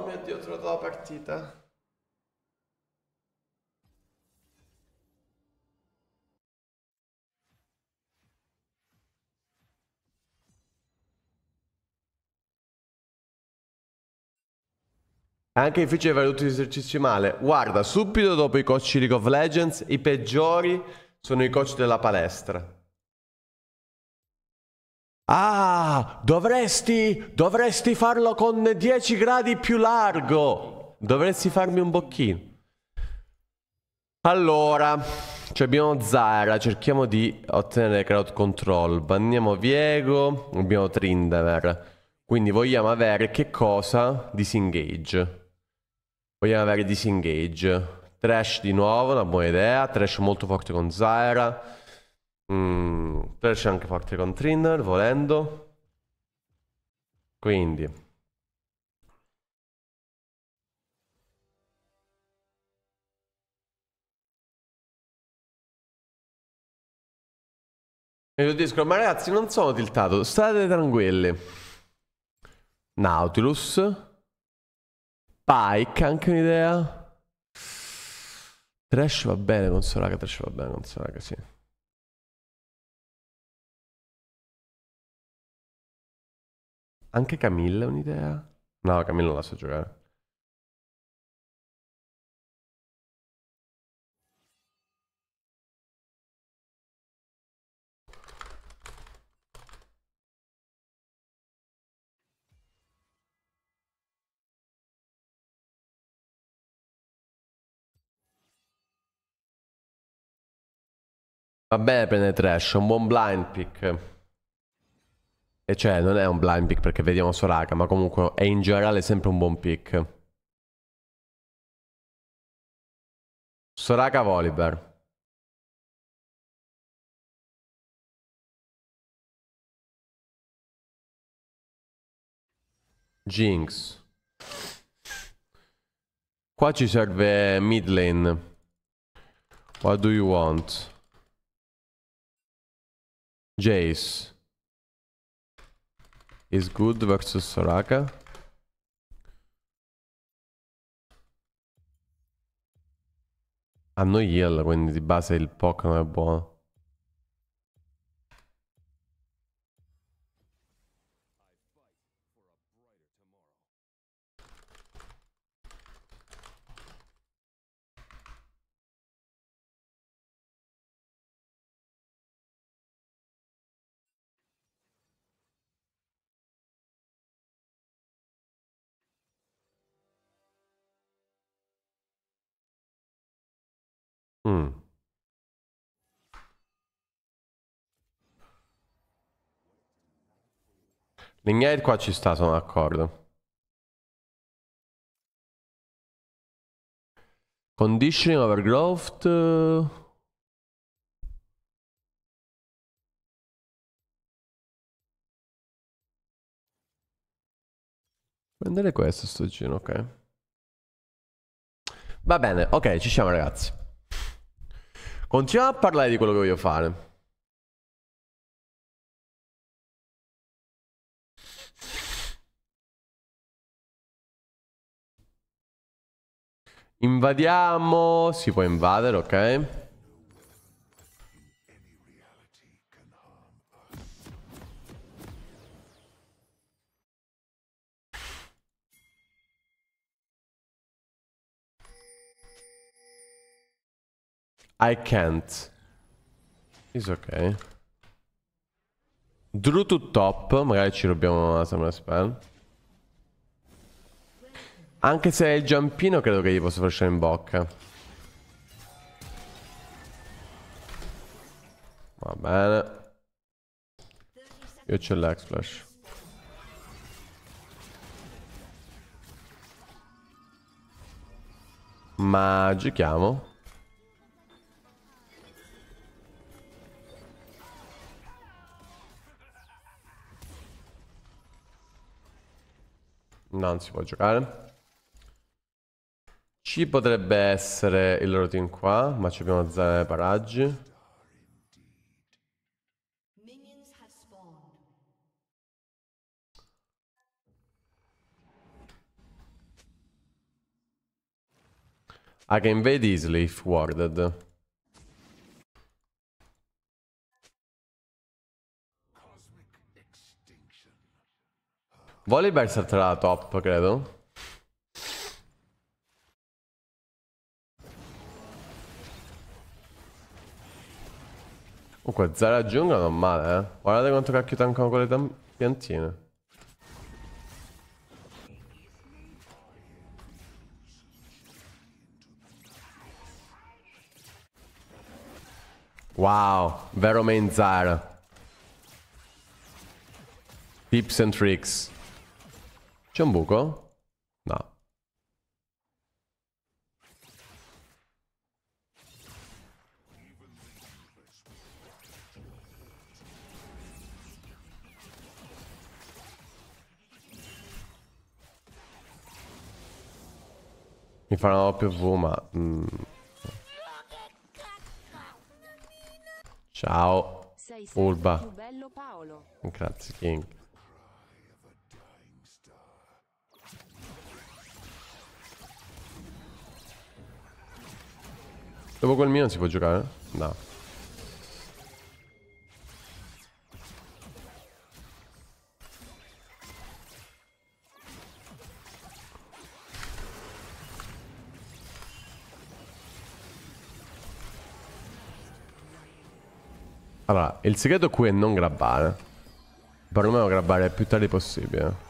Oh mio Dio, ho trovato la partita. È anche difficile fare tutti gli esercizi male. Guarda, subito dopo i coach di League of Legends, i peggiori sono i coach della palestra. Ah, dovresti farlo con 10 gradi più largo. Dovresti farmi un bocchino. Allora, abbiamo Zyra, cerchiamo di ottenere crowd control. Banniamo Viego, abbiamo Tryndamere. Quindi vogliamo avere che cosa? Disengage. Vogliamo avere disengage. Thresh di nuovo, una buona idea. Thresh molto forte con Zyra. Thresh anche forte con Tryndamere, volendo. Quindi e io dico, ma ragazzi non sono tiltato, state tranquilli. Nautilus. Pike, anche un'idea. Trash va bene con Soraka, Trash va bene con Soraka, sì. Anche Camilla è un'idea? No, Camilla non la so giocare. Va bene prendere Trash, è un buon blind pick. E cioè, non è un blind pick perché vediamo Soraka, ma comunque è in generale sempre un buon pick. Soraka Volibear. Jinx. Qua ci serve mid lane. What do you want? Jace. Is good versus Soraka. Hanno heal, quindi di base il Pokémon è buono. Mm. L'ignite qua ci sta, sono d'accordo. Conditioning overgrowth. Prendere questo sto giro, ok. Va bene, ok, ci siamo ragazzi. Continuiamo a parlare di quello che voglio fare. Invadiamo. Si può invadere, ok. I can't. It's ok. Drew to top. Magari ci rubiamo una summer spell. Anche se è il giampino credo che gli posso lasciare in bocca. Va bene. Io c'ho l'X-Flash. Ma giochiamo. Non si può giocare. Ci potrebbe essere il loro team qua, ma ci abbiamo zone nei paraggi. I can invade easily if warded. Volibear salterà la top, credo. Comunque, Zara giungla non male, eh. Guardate quanto cacchio tankano con le piantine. Wow, vero main Zara. Tips and tricks. C'è un buco? No. Mi faranno PV, ma... Ciao, Urba. Più bello Paolo. Grazie, King. Dopo quel mio non si può giocare? No. Allora, il segreto qui è non grabbare. Perlomeno grabbare il più tardi possibile.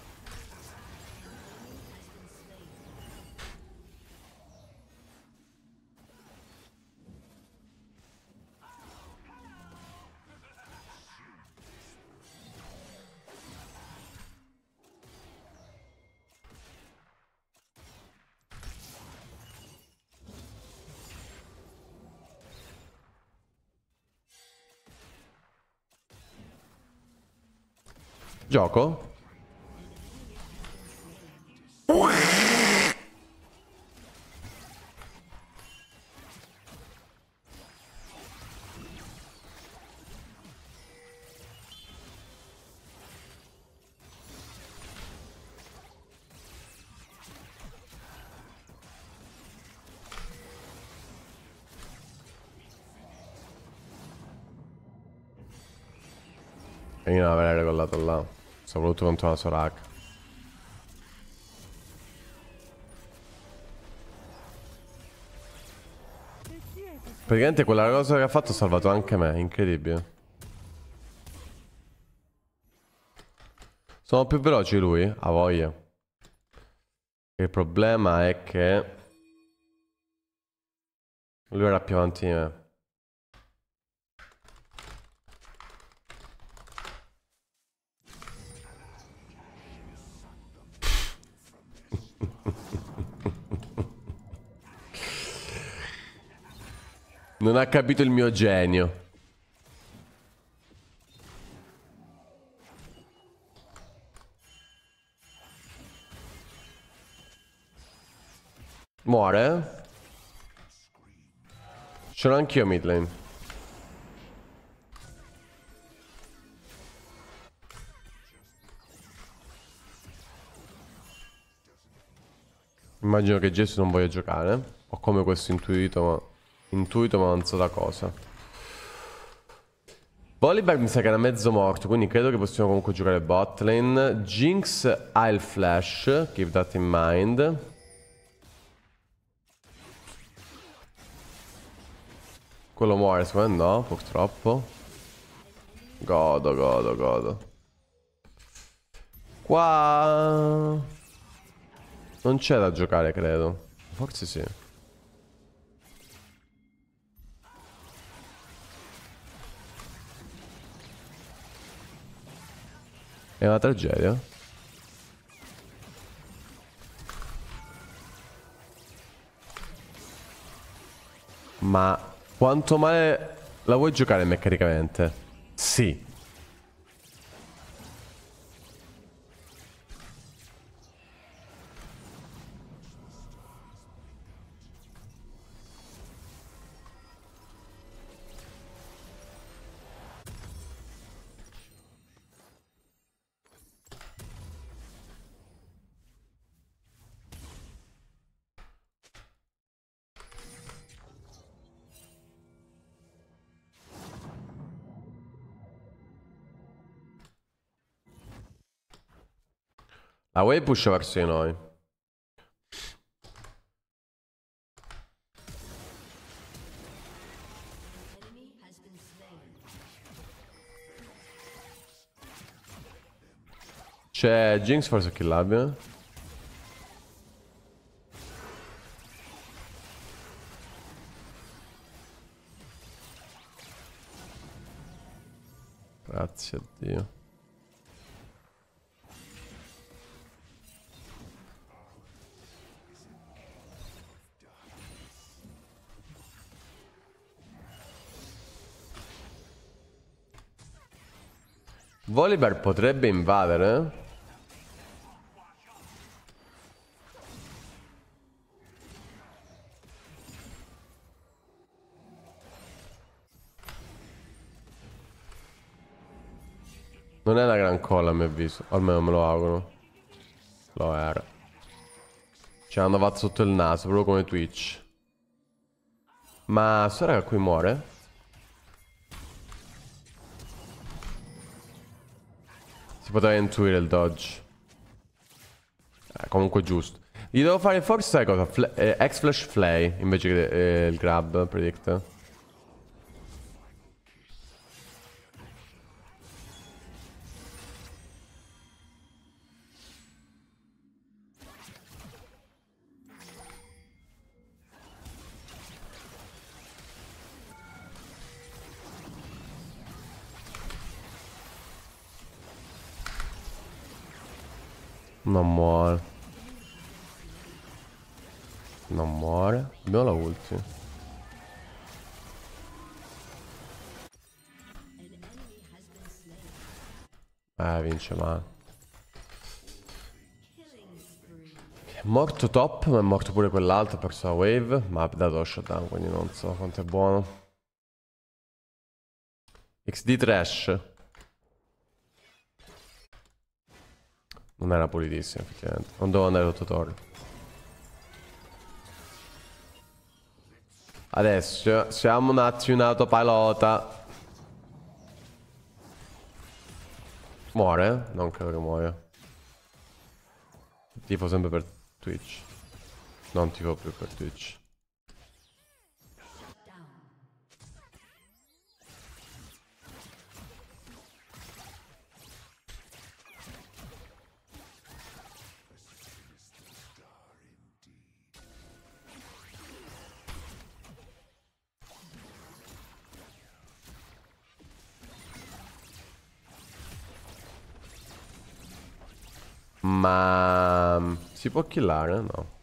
Gioco? E io non avrei regolato là. Soprattutto contro una Soraka. Praticamente quella cosa che ha fatto ha salvato anche me, incredibile. Sono più veloci lui? Ha voglia. Il problema è che lui era più avanti di me. Non ha capito il mio genio. Muore? Ce l'ho anch'io mid lane. Immagino che Gesù non voglia giocare. Ho come questo intuito ma non so da cosa. Volibear mi sa che era mezzo morto, quindi credo che possiamo comunque giocare bot lane. Jinx ha il flash, keep that in mind. Quello muore, secondo me no, purtroppo. Godo, godo, godo. Qua... non c'è da giocare, credo. Forse sì. È una tragedia. Ma quanto male la vuoi giocare meccanicamente? Sì. La wave push verso di noi. C'è Jinx forse killabile. Grazie a Dio. Volibear potrebbe invadere? Non è una gran colla a mio avviso, almeno me lo auguro. Lo era. Ci hanno fatto sotto il naso, proprio come Twitch. Ma sto raga qui muore? Si poteva intuire il dodge. Comunque giusto. Gli devo fare forse, sai cosa? X-Flash Flay invece che il grab, predict. Non muore. Non muore. Abbiamo la ulti. Vince male. È morto top, ma è morto pure quell'altro. Ha perso la wave. Ma ha dato lo shutdown, quindi non so quanto è buono. XD trash. Non era pulitissimo, effettivamente. Non devo andare sotto torre. Adesso siamo un attimo in autopilota. Muore? Non credo che muoia. Tifo sempre per Twitch. Non tifo più per Twitch. Ma si può killare? No.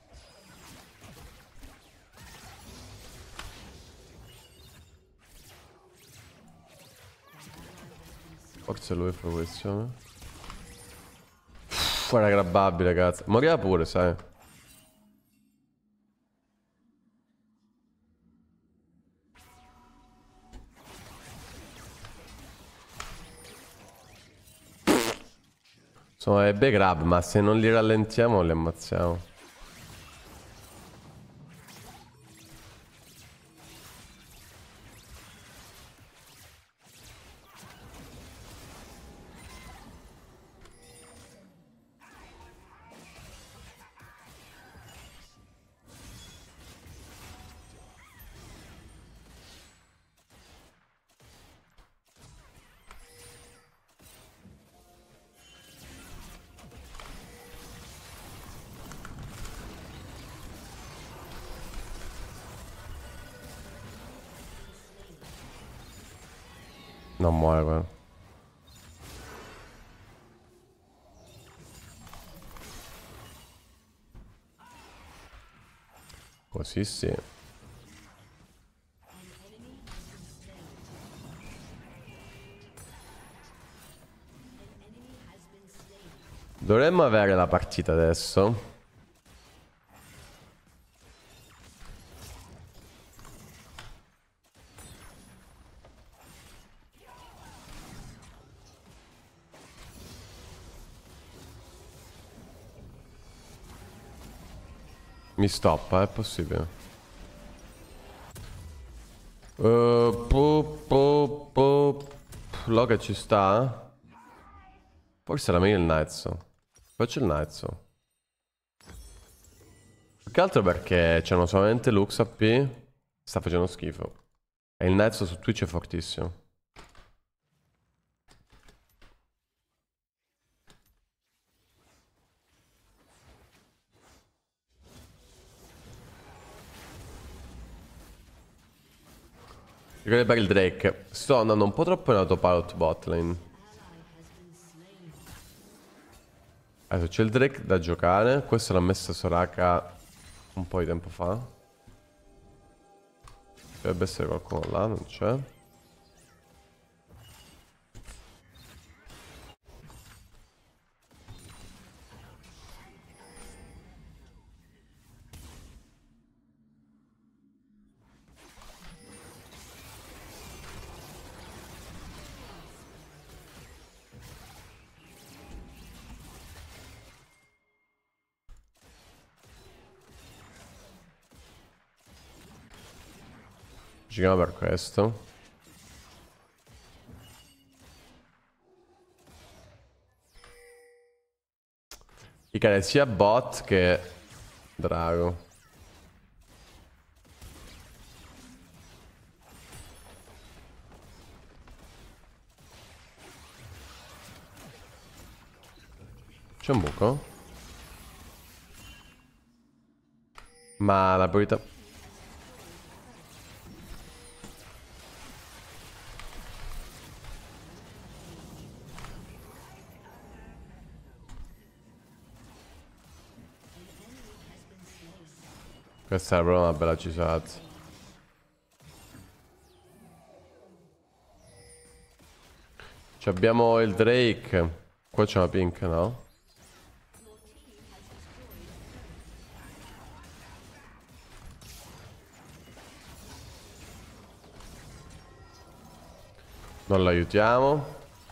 Forse lui fa questione. Guarda grabbabile, cazzo. Moriva pure, sai. Sono le big grab, ma se non li rallentiamo li ammazziamo. Non muore quello. Così sì. Dovremmo avere la partita adesso. Mi stoppa, è possibile. Loga ci sta? Forse era meglio il Nightso. Faccio il Nightso. Più che altro perché c'hanno solamente Lux AP. Sta facendo schifo. E il Nightso su Twitch è fortissimo. Ricordi per il Drake. Sto andando un po' troppo in autopilot bot lane. Adesso c'è il Drake da giocare. Questo l'ha messa Soraka un po' di tempo fa. Dovrebbe essere qualcuno là, non c'è. Ci chiama per questo. I cade sia bot che drago. C'è un buco? Ma la priorità... Questa è proprio una bella cisazza. Abbiamo il Drake. Qua c'è una pink, no? Non l'aiutiamo.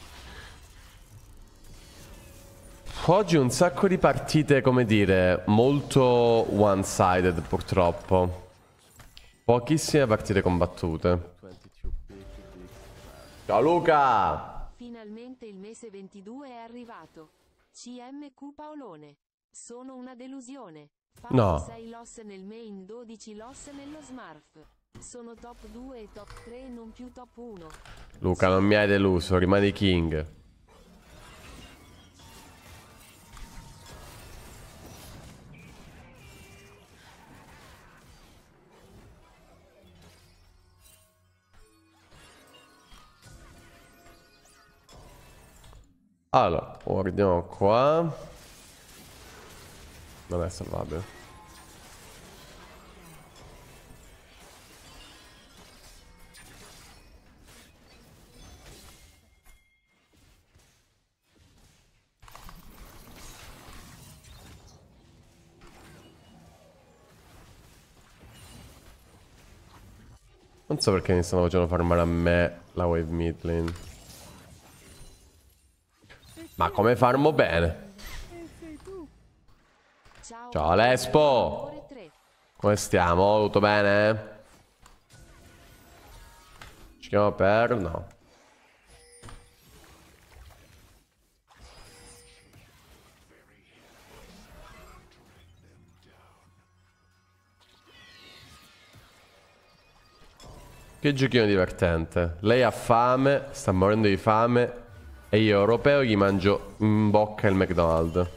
Oggi un sacco di partite, come dire, molto one-sided purtroppo. Pochissime partite combattute. Ciao Luca! Finalmente il mese 22 è arrivato. CMQ Paolone. Sono una delusione. Fatti No. 6 loss nel main, 12 loss nello Smurf. Sono top 2 e top 3, non più top 1. Luca, non mi hai deluso, rimani king. Allora, guardiamo qua. Non è salvabile. Non so perché mi stanno facendo farmare a me la wave mid lane. Ma come farmo bene? Ciao Lespo! Come stiamo? Tutto bene? Ci chiamo per... no. Che giochino divertente. Lei ha fame, sta morendo di fame e io europeo gli mangio in bocca il McDonald's.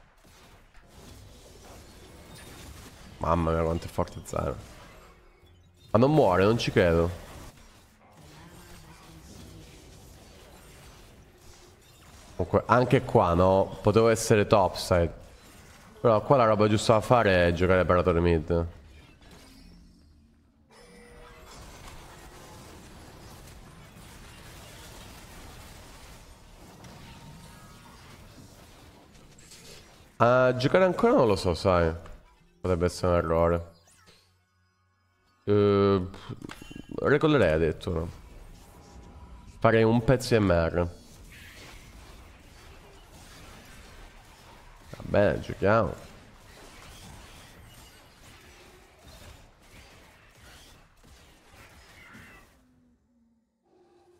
Mamma mia quanto è forte Zero. Ma non muore, non ci credo. Comunque anche qua no, potevo essere topside. Però qua la roba giusta da fare è giocare per la torre mid. A giocare ancora non lo so, sai. Potrebbe essere un errore. Recollerei addirittura. Farei un pezzo MR. Va bene, giochiamo.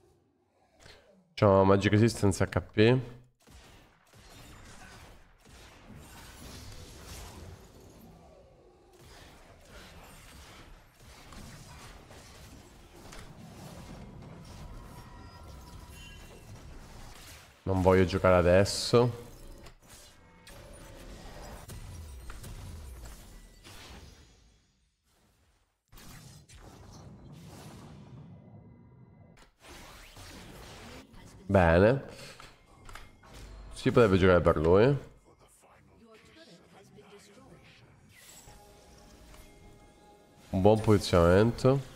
C'ho Magic Resistance HP. Non voglio giocare adesso. Bene. Si potrebbe giocare per lui. Un buon posizionamento.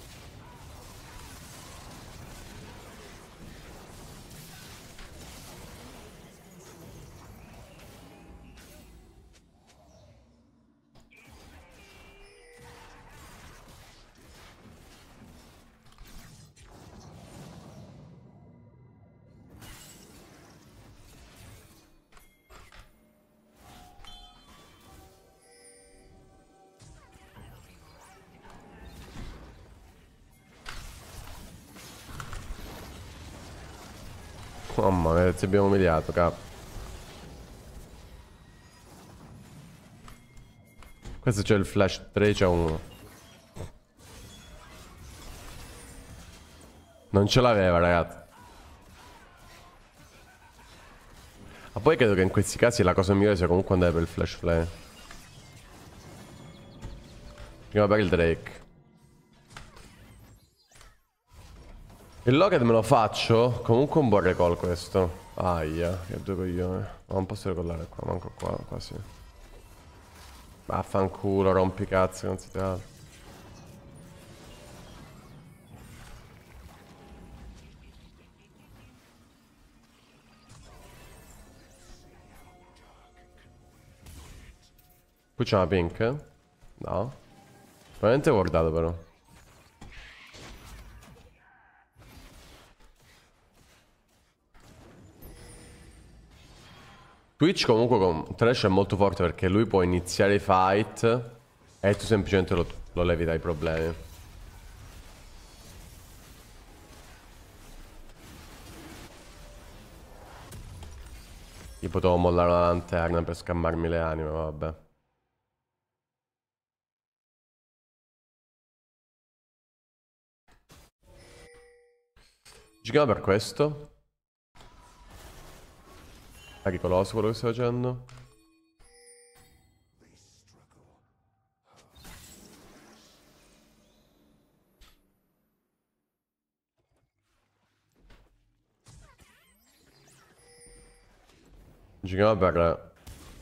Mamma mia, ti abbiamo umiliato, capo. Questo c'è il flash 3, c'è uno. Non ce l'aveva, ragazzi. Ma poi credo che in questi casi la cosa migliore sia comunque andare per il flash flare. Prima per il Drake. Il Locket me lo faccio. Comunque un buon recall questo. Aia, che due coglioni. Ma non posso recollare qua, manco qua, quasi. Vaffanculo, rompi cazzo, non si tratta. Qui c'è una pink? No. Probabilmente ho guardato però. Twitch comunque con Trash è molto forte perché lui può iniziare i fight e tu semplicemente lo levi dai problemi. Io potevo mollare una lanterna per scammarmi le anime, ma vabbè. Giochiamo per questo. Pericoloso quello che sto facendo. Giochiamo per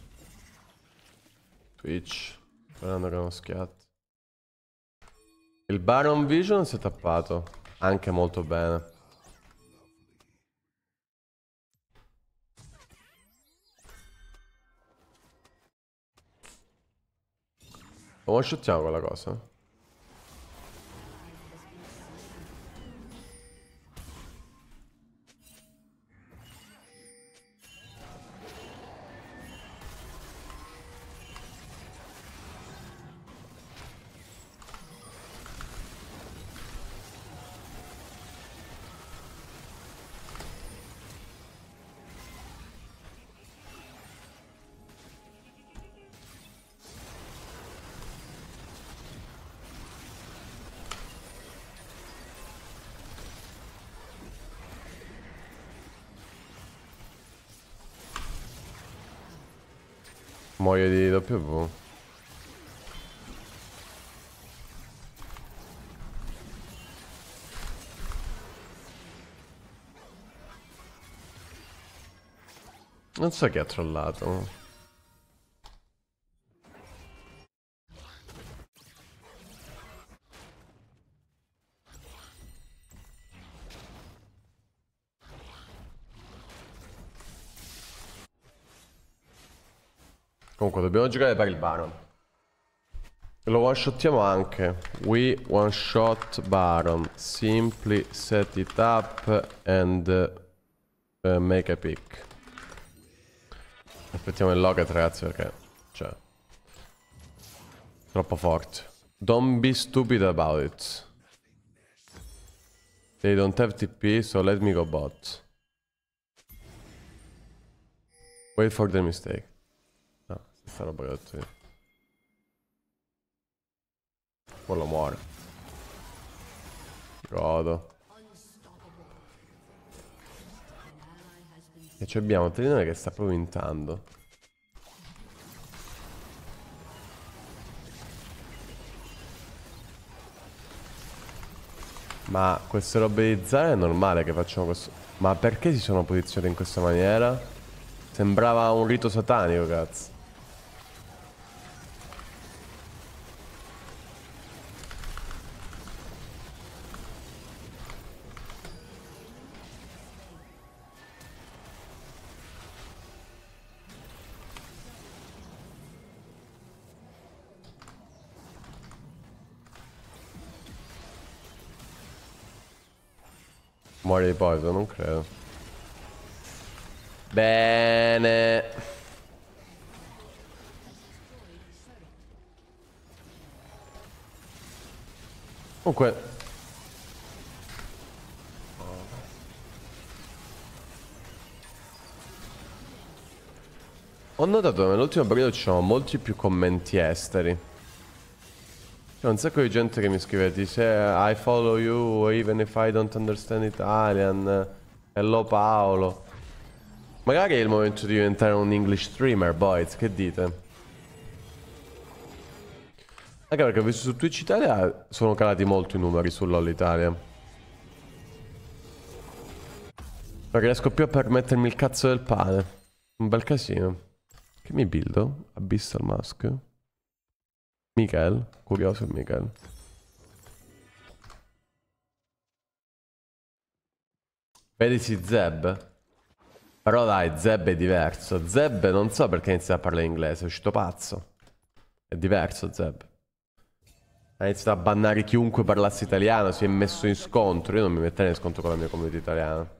Twitch. Sperando che non schiatti. Il Baron Vision si è tappato. Anche molto bene. One shottiamo quella cosa. Muoio di W. Non so chi ha trollato. Comunque dobbiamo giocare per il Baron. Lo one shottiamo anche. We one shot Baron. Simply set it up and make a pick. Aspettiamo il Locket, ragazzi, perché cioè troppo forte. Don't be stupid about it. They don't have TP, so let me go bot. Wait for the mistake. No, stessa roba che ho detto io. Quello muore. Godo. E ci abbiamo Trinone che sta proprio intando. Ma queste robe di Zara è normale che facciano questo. Ma perché si sono posizionati in questa maniera? Sembrava un rito satanico, cazzo. Muore di poison, non credo. Bene. Comunque, ho notato che nell'ultimo periodo ci sono molti più commenti esteri. C'è un sacco di gente che mi scrive, dice I follow you even if I don't understand Italian. Hello Paolo. Magari è il momento di diventare un English streamer, boys, che dite? Anche perché ho visto su Twitch Italia sono calati molto i numeri su LoL Italia. Non riesco più a permettermi il cazzo del pane. Un bel casino. Che mi buildo? Abyssal Mask. Michael? Curioso Michael. Vedisi Zeb. Però dai, Zeb è diverso. Zeb non so perché inizia a parlare inglese, è uscito pazzo. È diverso Zeb. Ha iniziato a bannare chiunque parlasse italiano, si è messo in scontro. Io non mi metterei in scontro con la mia comunità italiana.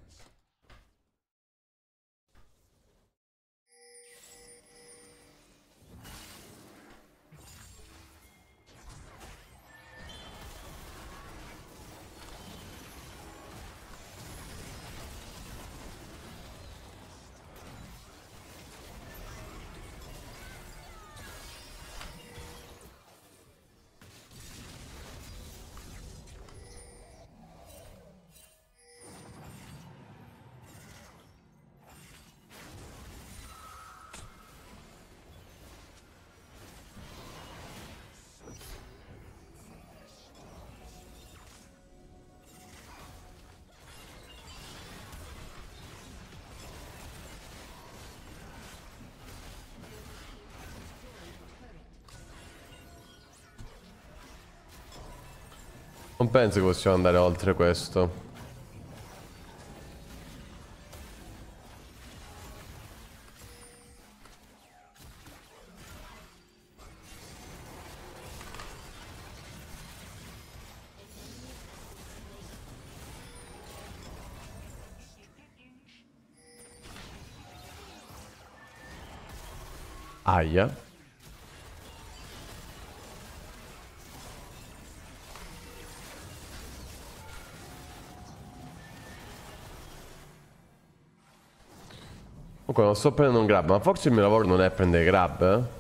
Non penso che possiamo andare oltre questo. Aia. Comunque non sto prendendo un grab, ma forse il mio lavoro non è prendere grab, eh?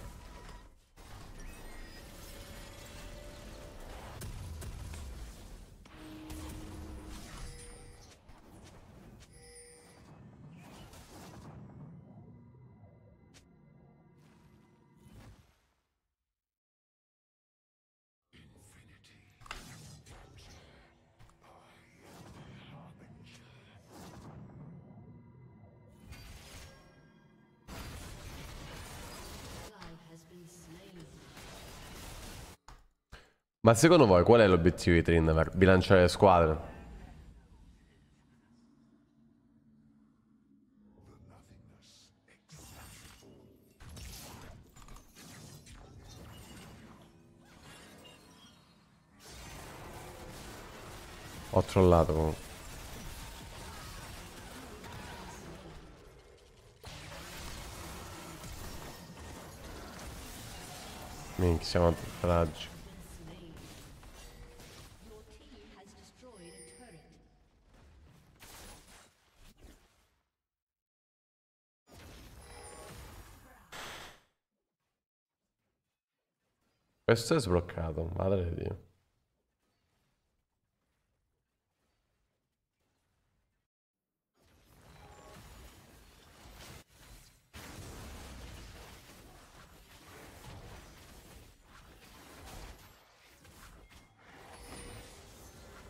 Ma secondo voi qual è l'obiettivo di Tryndamere? Bilanciare le squadre? Ho trollato comunque. Minchia, siamo tragici. Questo è sbloccato, madre di Dio.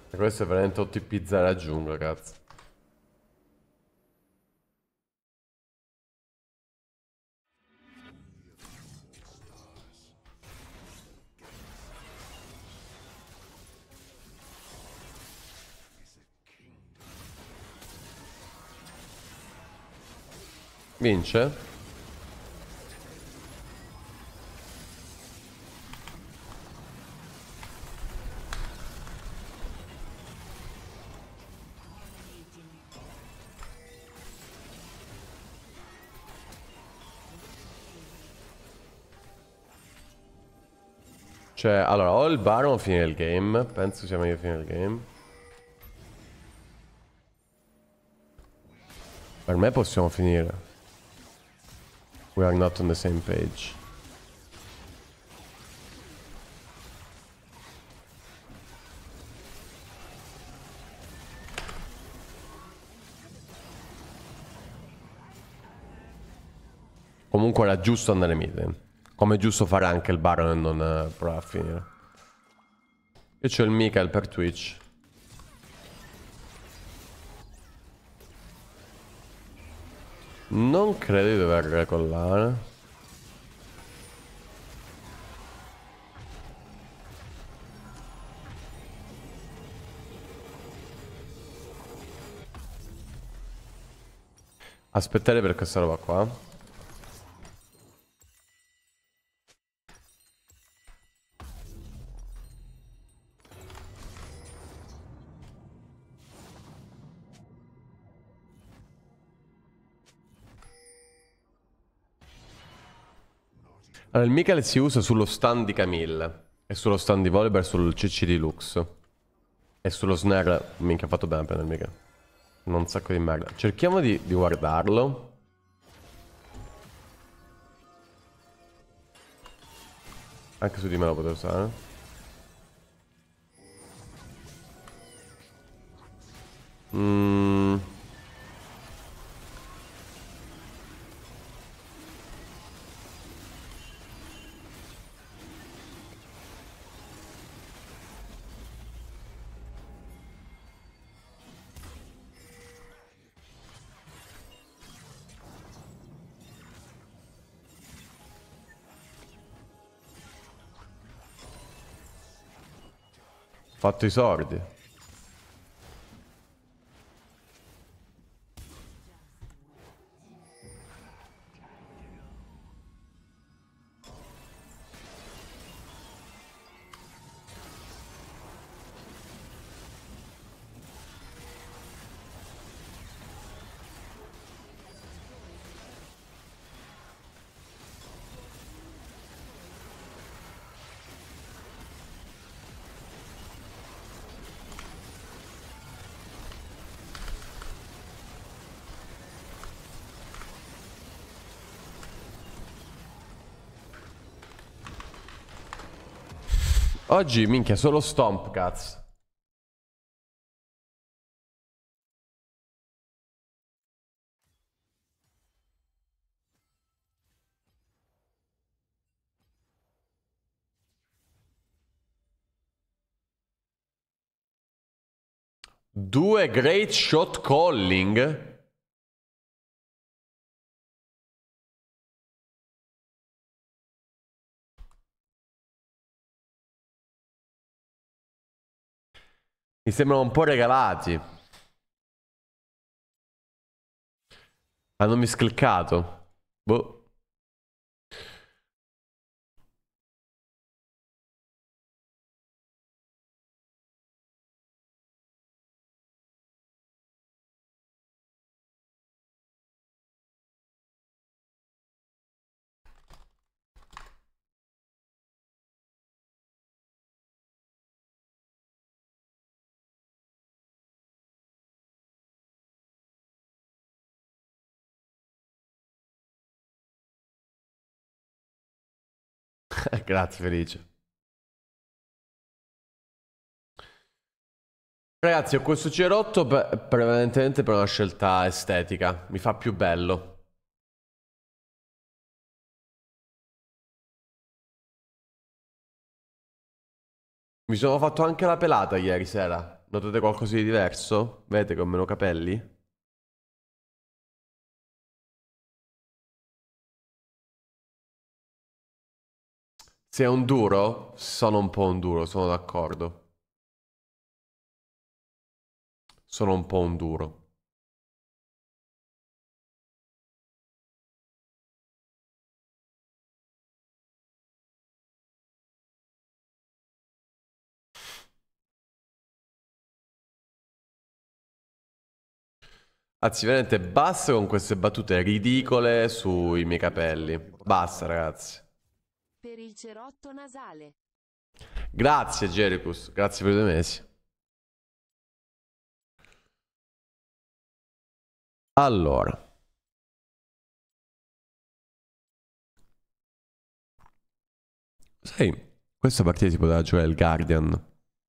Questo è veramente OTP zero aggiungo, cazzo. Vince? Cioè, allora, o il Baron o finire il game. Penso sia meglio finire il game. Per me possiamo finire. We are not on the same page. Comunque era giusto andare mid. Come è giusto fare anche il Baron e non provare a finire. Io c'ho il Mikael per Twitch. Non credo di dover recollare. Aspettare per questa roba qua. Allora, il Mikael si usa sullo stun di Camille. E sullo stun di Volibear, sul CC di Lux. E sullo snare. Minchia, ha fatto bene a prendere il Mikael. Un sacco di merda. Cerchiamo di guardarlo. Anche su di me lo potevo usare. Fatto i sordi. Oggi, minchia, solo stomp, cazzo. Due great shot calling. Mi sembrano un po' regalati. Hanno miscliccato. Boh. Grazie, felice. Ragazzi, ho questo cerotto prevalentemente per una scelta estetica. Mi fa più bello. Mi sono fatto anche la pelata ieri sera. Notate qualcosa di diverso? Vedete che ho meno capelli? Se è un duro, sono un po' un duro, sono d'accordo. Sono un po' un duro. Anzi, veramente basta con queste battute ridicole sui miei capelli. Basta, ragazzi. Per il cerotto nasale. Grazie, Jericus. Grazie per i 2 mesi. Allora. Sai, questa partita si poteva giocare il Guardian.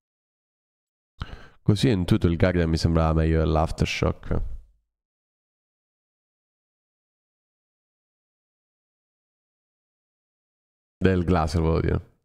Così in tutto il Guardian mi sembrava meglio dell'Aftershock. Del Glaser, volevo dire.